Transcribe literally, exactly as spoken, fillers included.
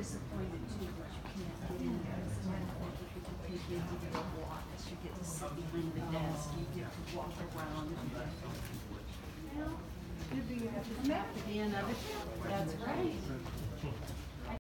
disappointed too that you can't get in there. It's kind of like if you could take you to get a walk, as you get to sit behind the desk, you get to walk around. And, you know, good to you have to have the end of it. That's right.